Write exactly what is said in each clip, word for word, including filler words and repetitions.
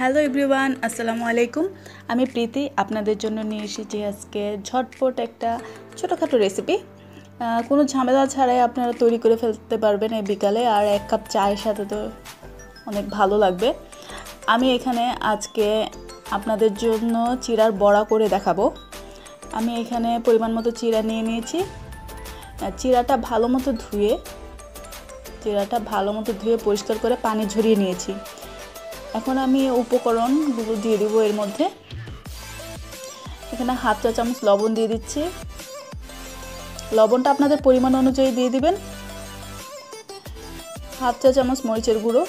Hello everyone, আসসালামু আলাইকুম। আমি প্রীতি আপনাদের জন্য নিয়ে এসেছি আজকে ঝটপট একটা ছোটোখাটো রেসিপি। কোনো ঝামেলা ছাড়াই আপনারা তৈরি করে ফেলতে পারবেন এই বিকালে, আর এক কাপ চায়ের সাথে তো অনেক ভালো লাগবে। আমি এখানে আজকে আপনাদের জন্য চিড়ার বড়া করে দেখাবো। আমি এখানে পরিমাণ মতো চিড়া নিয়ে নিয়েছি। চিড়াটা ভালো মতো ধুয়ে চিড়াটা ভালো মতো ধুয়ে পরিষ্কার করে পানি ঝরিয়ে নিয়েছি। এখন আমি উপকরণগুলো দিয়ে দিব এর মধ্যে। এখানে হাফ চা চামচ লবণ দিয়ে দিচ্ছি। লবণটা আপনাদের পরিমাণ অনুযায়ী দিয়ে দিবেন। হাফ চা চামচ মরিচের গুঁড়ো,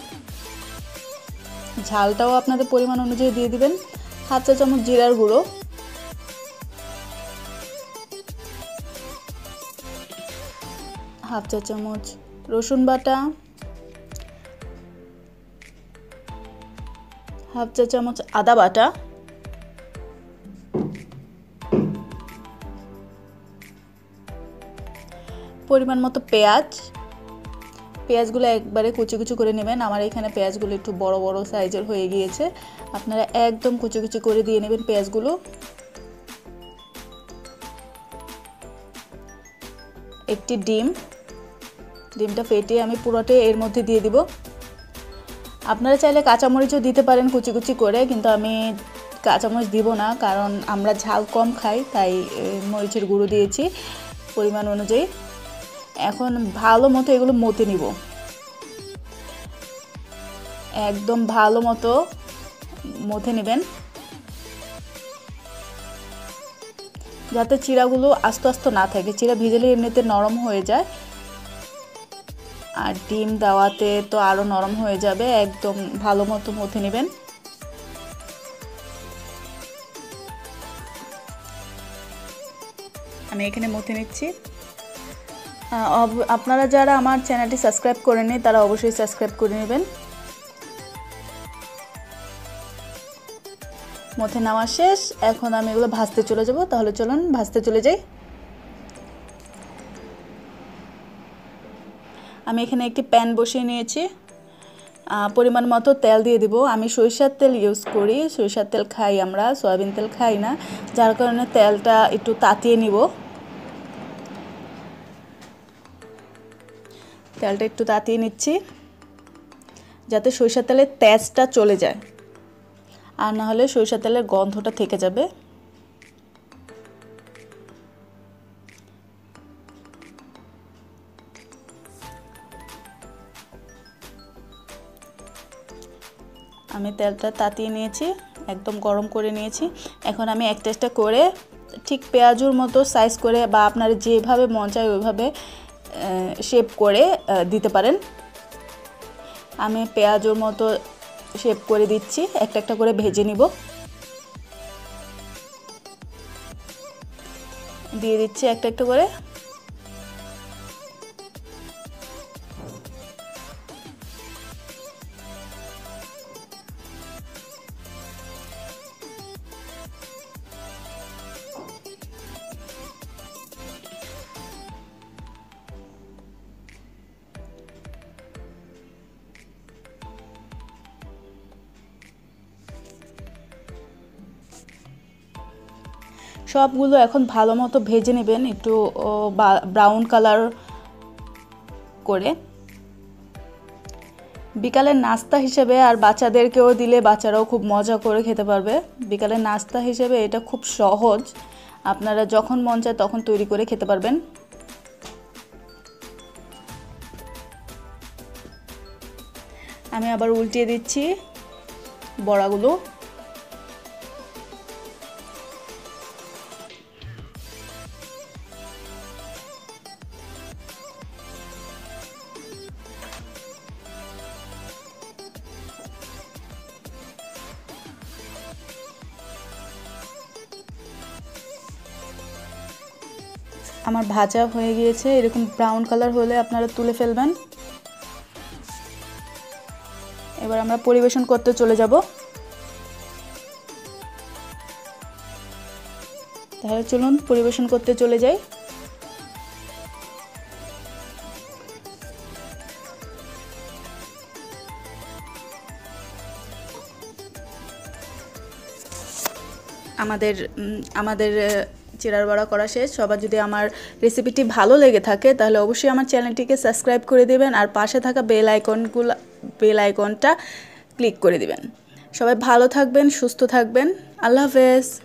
ঝালটাও আপনাদের পরিমাণ অনুযায়ী দিয়ে দিবেন। হাফ চা চামচ জিরার গুঁড়ো, হাফ চা চামচ রসুন বাটা, হাফ চা চামচ আদা বাটা, পরিমাণ মতো পেঁয়াজ। পেঁয়াজগুলো একবারে কুচি কুচি করে নেবেন। আমার এখানে পেঁয়াজগুলো একটু বড় বড় সাইজের হয়ে গিয়েছে, আপনারা একদম কুচি কুচি করে দিয়ে নেবেন পেঁয়াজগুলো। একটি ডিম, ডিমটা ফেটিয়ে আমি পুরোটাই এর মধ্যে দিয়ে দিব। আপনারা চাইলে কাঁচামরিচও দিতে পারেন কুচি কুচি করে, কিন্তু আমি কাঁচামরিচ দিব না, কারণ আমরা ঝাল কম খাই, তাই মরিচের গুঁড়ো দিয়েছি পরিমাণ অনুযায়ী। এখন ভালো মতো এগুলো মতে নিব, একদম ভালো মতো মথে নেবেন, যাতে চিড়াগুলো আস্তে আস্তে না থাকে। চিড়া ভিজলে এমনিতে নরম হয়ে যায়, আর ডিম দেওয়াতে তো আরও নরম হয়ে যাবে। একদম ভালো মতো মথে নেবেন। আমি এখানে মথে নিচ্ছি। আপনারা যারা আমার চ্যানেলটি সাবস্ক্রাইব করেননি তারা অবশ্যই সাবস্ক্রাইব করে নেবেন। মথে নেওয়া শেষ। এখন আমি এগুলো ভাজতে চলে যাব। তাহলে চলুন ভাজতে চলে যাই। আমি এখানে একটি প্যান বসিয়ে নিয়েছি। পরিমাণ মতো তেল দিয়ে দিব। আমি সরিষার তেল ইউজ করি, সরিষার তেল খাই আমরা, সয়াবিন তেল খাই না, যার কারণে তেলটা একটু তাতিয়ে নিব। তেলটা একটু তাতিয়ে নিচ্ছি, যাতে সরিষার তেলের তেজটা চলে যায়, আর না হলে সরিষার তেলের গন্ধটা থেকে যাবে। আমি তেলটা তাতিয়ে নিয়েছি, একদম গরম করে নিয়েছি। এখন আমি একটা একটা করে ঠিক পেঁয়াজুর মতো সাইজ করে, বা আপনারা যেভাবে মন চায় ওইভাবে শেপ করে দিতে পারেন। আমি পেঁয়াজুর মতো শেপ করে দিচ্ছি, একটা একটা করে ভেজে নিব। দিয়ে দিচ্ছি একটা একটা করে। সবগুলো এখন ভালো মতো ভেজে নেবেন, একটু ব্রাউন কালার করে। বিকালের নাস্তা হিসেবে, আর বাচ্চাদেরকেও দিলে বাচ্চারাও খুব মজা করে খেতে পারবে। বিকালের নাস্তা হিসেবে এটা খুব সহজ, আপনারা যখন মন চায় তখন তৈরি করে খেতে পারবেন। আমি আবার উল্টিয়ে দিচ্ছি বড়াগুলো। আমার ভাজা হয়ে গিয়েছে, এরকম ব্রাউন কালার হলে আপনারা তুলে ফেলবেন। এবার আমরা পরিবেশন করতে চলে যাব। তাহলে চলুন পরিবেশন করতে চলে যাই। আমাদের আমাদের চিড়ার বড়া করা শেষ। সবার যদি আমার রেসিপিটি ভালো লেগে থাকে তাহলে অবশ্যই আমার চ্যানেলটিকে সাবস্ক্রাইব করে দেবেন আর পাশে থাকা বেল আইকনগুলো বেল আইকনটা ক্লিক করে দিবেন। সবাই ভালো থাকবেন, সুস্থ থাকবেন। আল্লাহ হাফেজ।